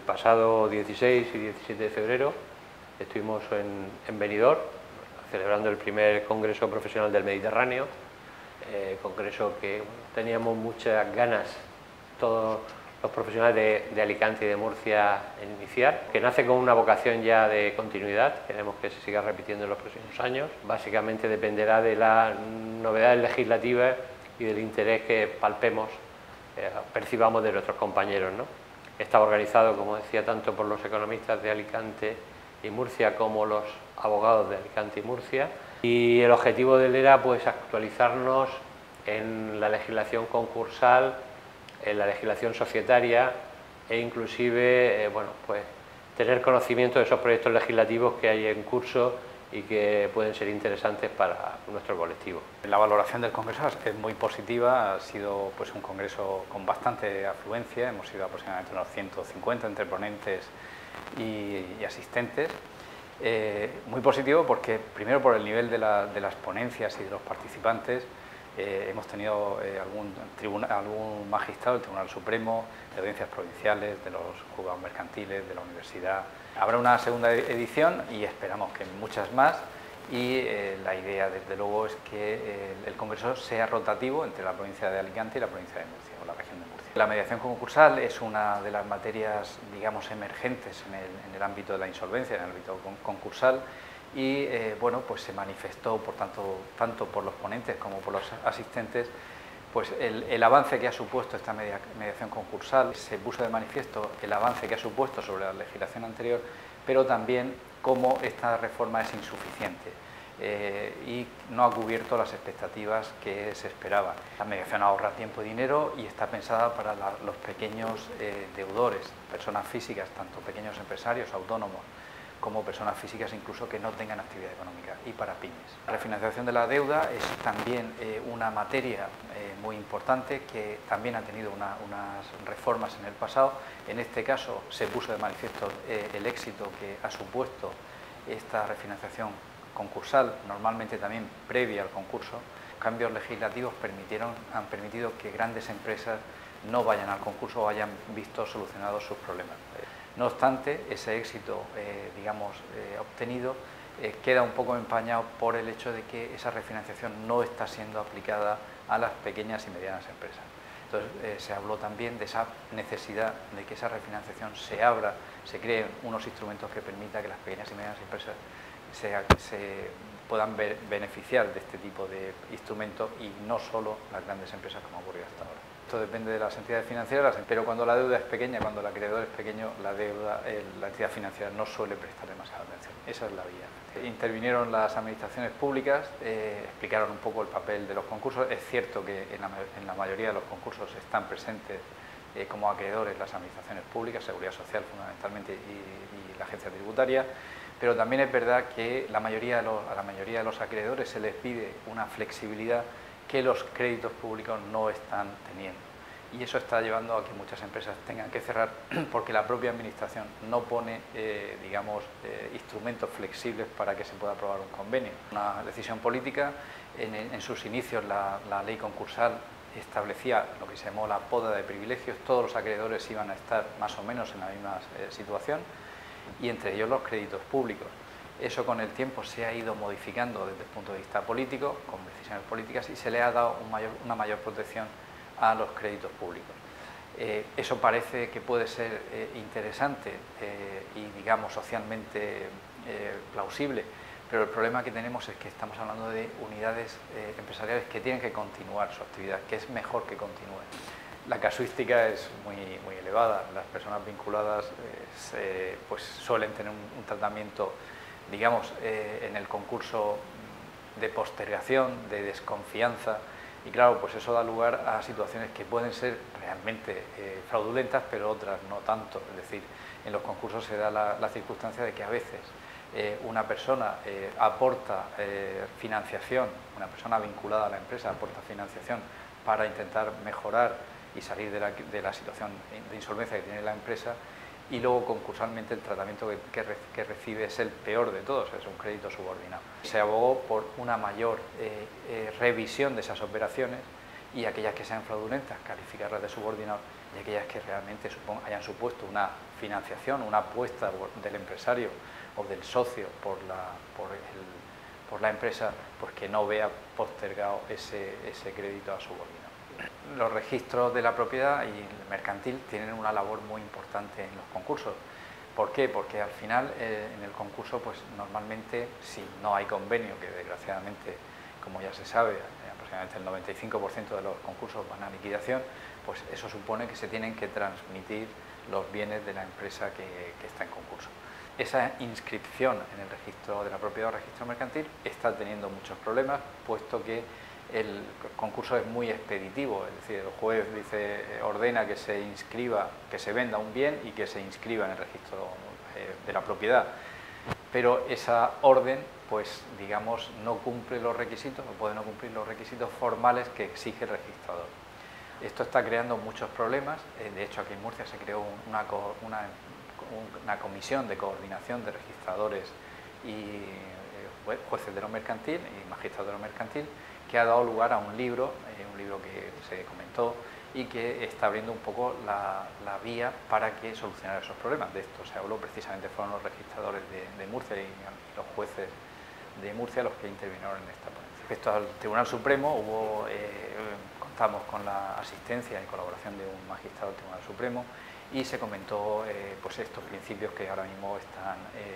pasado 16 y 17 de febrero estuvimos en Benidorm celebrando el primer Congreso Profesional del Mediterráneo, congreso que teníamos muchas ganas todos los profesionales de Alicante y de Murcia en iniciar, que nace con una vocación ya de continuidad, queremos que se siga repitiendo en los próximos años. Básicamente dependerá de las novedades legislativas y del interés que palpemos, percibamos de nuestros compañeros, ¿no? Está organizado, como decía, tanto por los economistas de Alicante y Murcia como los abogados de Alicante y Murcia, y el objetivo de él era pues actualizarnos en la legislación concursal, en la legislación societaria e inclusive bueno, pues tener conocimiento de esos proyectos legislativos que hay en curso y que pueden ser interesantes para nuestro colectivo. La valoración del Congreso es muy positiva, ha sido pues un Congreso con bastante afluencia, hemos sido aproximadamente unos 150 entre ponentes y asistentes. Muy positivo porque, primero, por el nivel de las ponencias y de los participantes. Hemos tenido algún magistrado del Tribunal Supremo, de audiencias provinciales, de los juzgados mercantiles, de la universidad. Habrá una segunda edición y esperamos que muchas más, y la idea, desde luego, es que el Congreso sea rotativo entre la provincia de Alicante y la provincia de Murcia, o la región de Murcia. La mediación concursal es una de las materias, digamos, emergentes en el ámbito de la insolvencia, en el ámbito concursal, y bueno, pues se manifestó tanto por los ponentes como por los asistentes pues el avance que ha supuesto esta mediación concursal. Se puso de manifiesto el avance que ha supuesto sobre la legislación anterior, pero también cómo esta reforma es insuficiente y no ha cubierto las expectativas que se esperaban. La mediación ahorra tiempo y dinero y está pensada para los pequeños deudores, personas físicas, tanto pequeños empresarios, autónomos, como personas físicas incluso que no tengan actividad económica, y para pymes. La refinanciación de la deuda es también una materia muy importante que también ha tenido unas reformas en el pasado. En este caso se puso de manifiesto el éxito que ha supuesto esta refinanciación concursal, normalmente también previa al concurso. Cambios legislativos han permitido que grandes empresas no vayan al concurso o hayan visto solucionados sus problemas. No obstante, ese éxito, obtenido, queda un poco empañado por el hecho de que esa refinanciación no está siendo aplicada a las pequeñas y medianas empresas. Entonces, se habló también de esa necesidad de que esa refinanciación se abra, se creen unos instrumentos que permitan que las pequeñas y medianas empresas se puedan beneficiar de este tipo de instrumentos y no solo las grandes empresas, como ha ocurrido hasta ahora. Esto depende de las entidades financieras, pero cuando la deuda es pequeña, cuando el acreedor es pequeño, la entidad financiera no suele prestar demasiada atención. Esa es la vía. Intervinieron las administraciones públicas, explicaron un poco el papel de los concursos. Es cierto que en la mayoría de los concursos están presentes como acreedores las administraciones públicas, Seguridad Social fundamentalmente y la agencia tributaria, pero también es verdad que a la mayoría de los acreedores se les pide una flexibilidad que los créditos públicos no están teniendo, y eso está llevando a que muchas empresas tengan que cerrar porque la propia administración no pone instrumentos flexibles para que se pueda aprobar un convenio. Una decisión política. En sus inicios la ley concursal establecía lo que se llamó la poda de privilegios. Todos los acreedores iban a estar más o menos en la misma situación, y entre ellos los créditos públicos. Eso con el tiempo se ha ido modificando desde el punto de vista político, con decisiones políticas, y se le ha dado una mayor protección a los créditos públicos. Eso parece que puede ser interesante y, socialmente plausible, pero el problema que tenemos es que estamos hablando de unidades empresariales que tienen que continuar su actividad, que es mejor que continúen. La casuística es muy elevada. Las personas vinculadas pues suelen tener un tratamiento, en el concurso, de postergación, de desconfianza, y claro, pues eso da lugar a situaciones que pueden ser realmente fraudulentas, pero otras no tanto. Es decir, en los concursos se da la circunstancia de que a veces una persona aporta financiación, una persona vinculada a la empresa aporta financiación para intentar mejorar y salir de la situación de insolvencia que tiene la empresa, y luego concursalmente el tratamiento que recibe es el peor de todos, es un crédito subordinado. Se abogó por una mayor revisión de esas operaciones, y aquellas que sean fraudulentas, calificarlas de subordinado, y aquellas que realmente hayan supuesto una financiación, una apuesta del empresario o del socio por la empresa, pues que no vea postergado ese crédito a subordinado. Los registros de la propiedad y el mercantil tienen una labor muy importante en los concursos. ¿Por qué? Porque al final en el concurso pues normalmente si no hay convenio, que desgraciadamente como ya se sabe aproximadamente el 95% de los concursos van a liquidación, pues eso supone que se tienen que transmitir los bienes de la empresa que está en concurso. Esa inscripción en el registro de la propiedad o registro mercantil está teniendo muchos problemas, puesto que el concurso es muy expeditivo, es decir, el juez ordena que se inscriba, que se venda un bien y que se inscriba en el registro de la propiedad, pero esa orden, pues digamos, no cumple los requisitos, o puede no cumplir los requisitos formales que exige el registrador. Esto está creando muchos problemas. De hecho, aquí en Murcia se creó una comisión de coordinación de registradores y jueces de lo mercantil y magistrados de lo mercantil, que ha dado lugar a un libro que se comentó y que está abriendo un poco la vía para que solucionara esos problemas. De esto se habló, precisamente fueron los registradores de Murcia y los jueces de Murcia los que intervinieron en esta ponencia. Respecto al Tribunal Supremo, contamos con la asistencia y colaboración de un magistrado del Tribunal Supremo y se comentó pues estos principios que ahora mismo está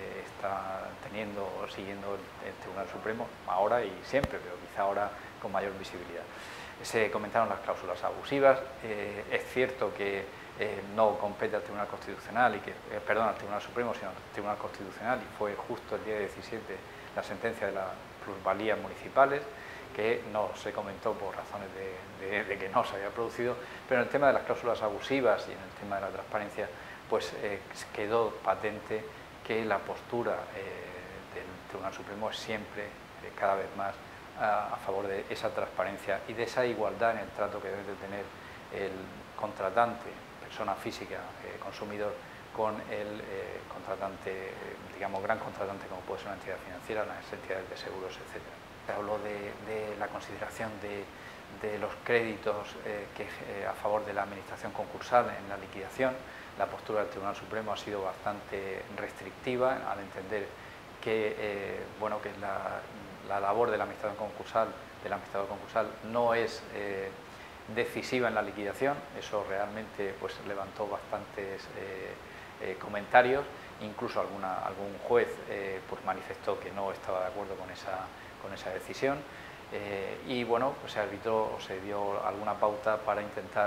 siguiendo el Tribunal Supremo ahora y siempre, pero quizá ahora con mayor visibilidad. Se comentaron las cláusulas abusivas. Es cierto que no compete al Tribunal Constitucional al Tribunal Supremo, sino al Tribunal Constitucional, y fue justo el día 17 la sentencia de las plusvalías municipales, que no se comentó por razones de que no se había producido, pero en el tema de las cláusulas abusivas y en el tema de la transparencia, pues quedó patente que la postura del Tribunal Supremo es siempre, cada vez más, a favor de esa transparencia y de esa igualdad en el trato que debe de tener el contratante, persona física, consumidor, con el contratante, digamos, gran contratante como puede ser una entidad financiera, las entidades de seguros, etc. Se habló de la consideración de los créditos a favor de la administración concursal en la liquidación. La postura del Tribunal Supremo ha sido bastante restrictiva al entender que, que la labor del administrador concursal no es decisiva en la liquidación. Eso realmente pues levantó bastantes comentarios. Incluso algún juez pues manifestó que no estaba de acuerdo con esa decisión, y bueno, pues se arbitró o se dio alguna pauta para intentar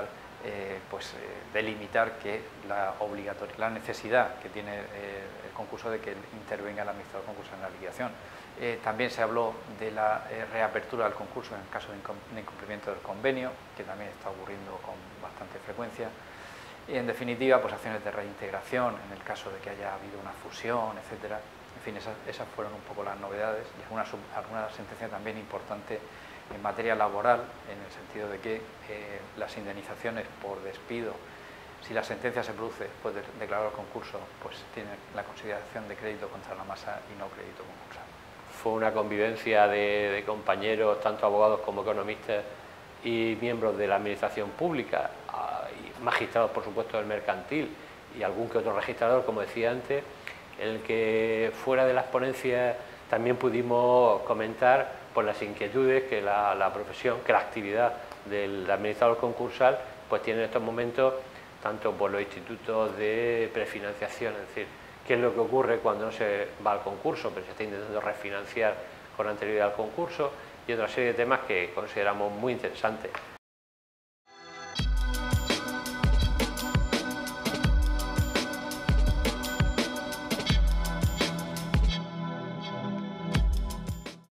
delimitar que la necesidad que tiene el concurso de que intervenga el administrador concursal en la liquidación. También se habló de la reapertura del concurso en el caso de incumplimiento del convenio, que también está ocurriendo con bastante frecuencia. Y en definitiva, pues acciones de reintegración en el caso de que haya habido una fusión, etcétera. En fin, esas fueron un poco las novedades y alguna sentencia también importante en materia laboral, en el sentido de que las indemnizaciones por despido, si la sentencia se produce después de declarar el concurso, pues tiene la consideración de crédito contra la masa y no crédito concursal. Fue una convivencia de compañeros, tanto abogados como economistas y miembros de la administración pública, y magistrados, por supuesto, del mercantil y algún que otro registrador, como decía antes, en el que fuera de las ponencias también pudimos comentar por las inquietudes que la profesión, que la actividad del administrador concursal pues tiene en estos momentos, tanto por los institutos de prefinanciación, es decir, qué es lo que ocurre cuando no se va al concurso, pero se está intentando refinanciar con anterioridad al concurso, y otra serie de temas que consideramos muy interesantes.